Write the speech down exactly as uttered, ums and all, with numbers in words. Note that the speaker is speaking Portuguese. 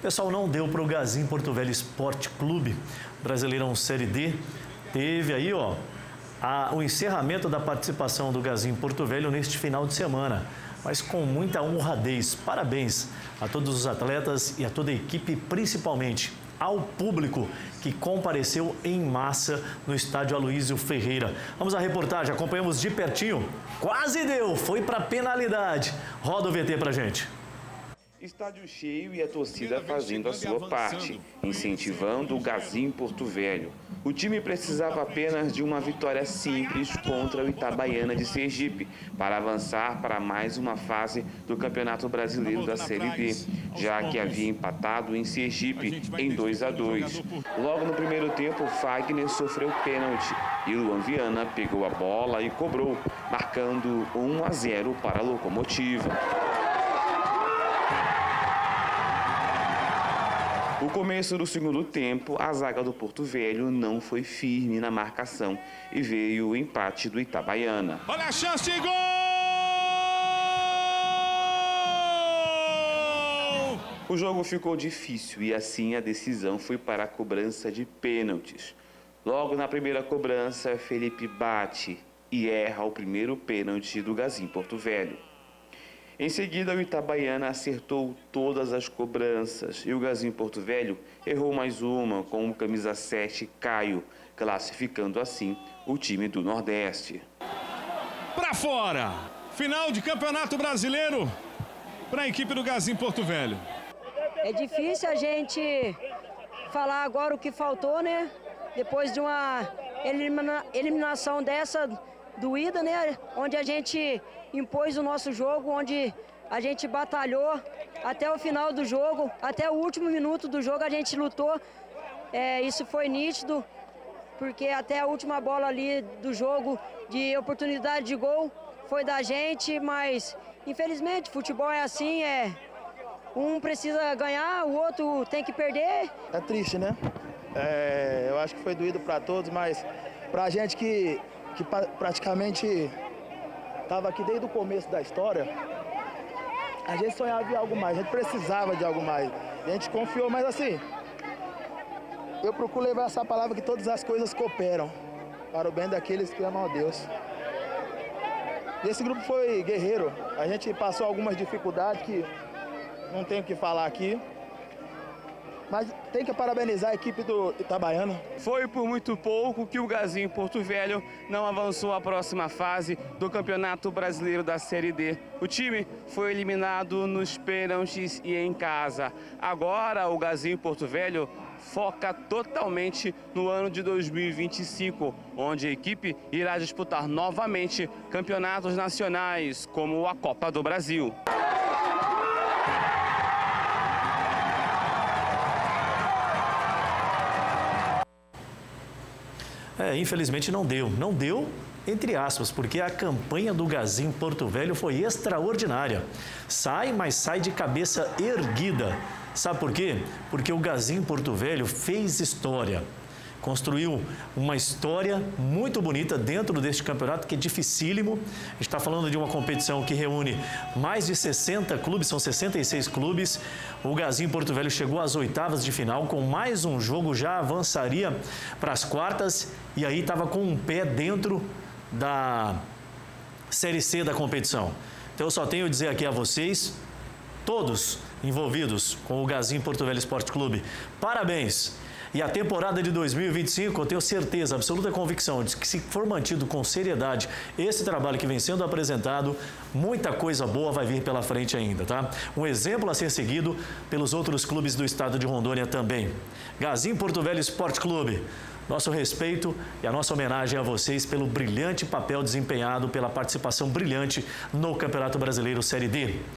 Pessoal, não deu para o Gazim Porto Velho Esporte Clube, Brasileirão Série D. Teve aí, ó, a, o encerramento da participação do Gazim Porto Velho neste final de semana, mas com muita honradez. Parabéns a todos os atletas e a toda a equipe, principalmente ao público que compareceu em massa no estádio Aloísio Ferreira. Vamos à reportagem, acompanhamos de pertinho. Quase deu, foi para penalidade. Roda o V T pra gente. Estádio cheio e a torcida fazendo a sua parte, incentivando o Gazim Porto Velho. O time precisava apenas de uma vitória simples contra o Itabaiana de Sergipe para avançar para mais uma fase do Campeonato Brasileiro da Série D, já que havia empatado em Sergipe em dois a dois. Logo no primeiro tempo, Fagner sofreu pênalti e Luan Viana pegou a bola e cobrou, marcando um a zero para a Locomotiva. No começo do segundo tempo, a zaga do Porto Velho não foi firme na marcação e veio o empate do Itabaiana. Olha a chance de gol! O jogo ficou difícil e assim a decisão foi para a cobrança de pênaltis. Logo na primeira cobrança, Felipe bate e erra o primeiro pênalti do Gazim Porto Velho. Em seguida, o Itabaiana acertou todas as cobranças e o Gazim Porto Velho errou mais uma com o camisa sete, Caio, classificando assim o time do Nordeste. Para fora! Final de Campeonato Brasileiro para a equipe do Gazim Porto Velho. É difícil a gente falar agora o que faltou, né? Depois de uma elimina- eliminação dessa doída, né? Onde a gente impôs o nosso jogo, onde a gente batalhou até o final do jogo, até o último minuto do jogo a gente lutou. É, isso foi nítido, porque até a última bola ali do jogo de oportunidade de gol foi da gente, mas infelizmente futebol é assim, é um precisa ganhar, o outro tem que perder. É triste, né? É, eu acho que foi doído para todos, mas para a gente que, que praticamente estava aqui desde o começo da história, a gente sonhava em algo mais, a gente precisava de algo mais. A gente confiou, mas assim, eu procuro levar essa palavra que todas as coisas cooperam para o bem daqueles que amam a Deus. E esse grupo foi guerreiro, a gente passou algumas dificuldades que não tenho o que falar aqui, mas tem que parabenizar a equipe do Itabaiana. Foi por muito pouco que o Gazim Porto Velho não avançou à próxima fase do Campeonato Brasileiro da Série D. O time foi eliminado nos pênaltis e em casa. Agora o Gazim Porto Velho foca totalmente no ano de dois mil e vinte e cinco, onde a equipe irá disputar novamente campeonatos nacionais, como a Copa do Brasil. É, infelizmente não deu. Não deu, entre aspas, porque a campanha do Gazim Porto Velho foi extraordinária. Sai, mas sai de cabeça erguida. Sabe por quê? Porque o Gazim Porto Velho fez história. Construiu uma história muito bonita dentro deste campeonato, que é dificílimo. A gente está falando de uma competição que reúne mais de sessenta clubes, são sessenta e seis clubes. O Gazim Porto Velho chegou às oitavas de final, com mais um jogo já avançaria para as quartas. E aí estava com um pé dentro da Série C da competição. Então eu só tenho a dizer aqui a vocês, todos envolvidos com o Gazim Porto Velho Esporte Clube, parabéns! E a temporada de dois mil e vinte e cinco, eu tenho certeza, absoluta convicção de que, se for mantido com seriedade esse trabalho que vem sendo apresentado, muita coisa boa vai vir pela frente ainda, tá? Um exemplo a ser seguido pelos outros clubes do estado de Rondônia também. Gazim Porto Velho Esporte Clube, nosso respeito e a nossa homenagem a vocês pelo brilhante papel desempenhado, pela participação brilhante no Campeonato Brasileiro Série D.